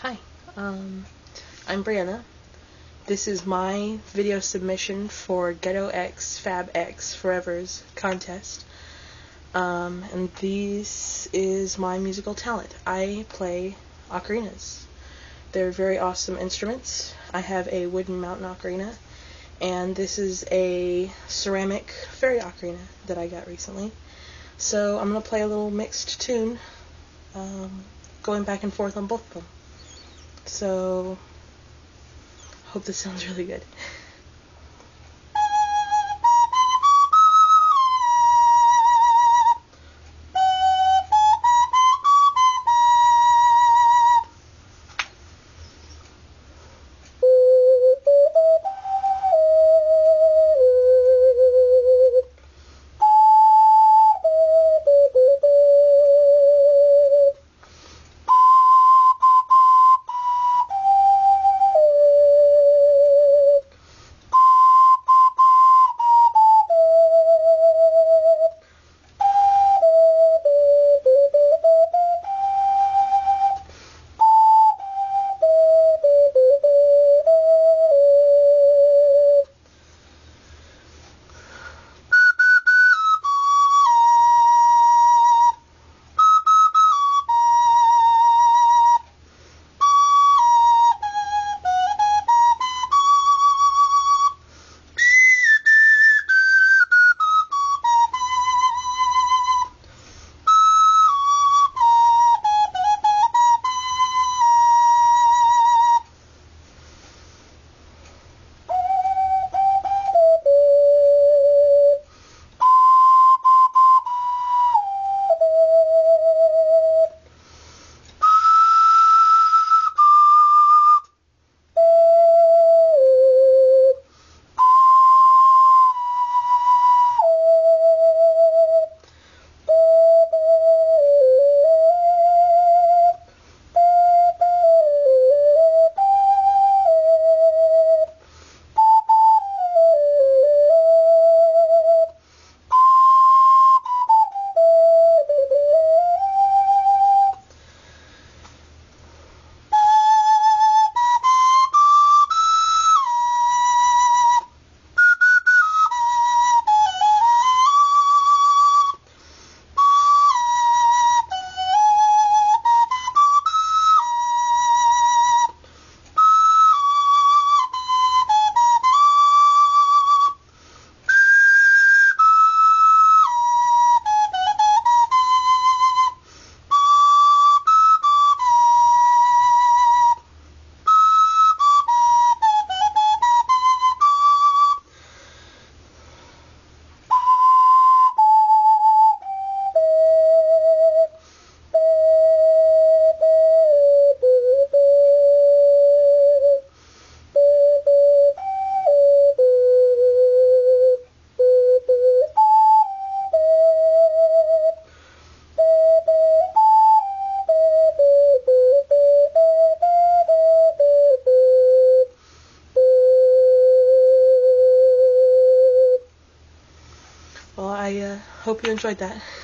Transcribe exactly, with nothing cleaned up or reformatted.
Hi, um, I'm Brianna. This is my video submission for GETTOxFABxFOREVER's contest. Um, and this is my musical talent. I play ocarinas. They're very awesome instruments. I have a wooden mountain ocarina, and this is a ceramic fairy ocarina that I got recently. So I'm going to play a little mixed tune, um, going back and forth on both of them. So, hope this sounds really good. Well, I uh, hope you enjoyed that.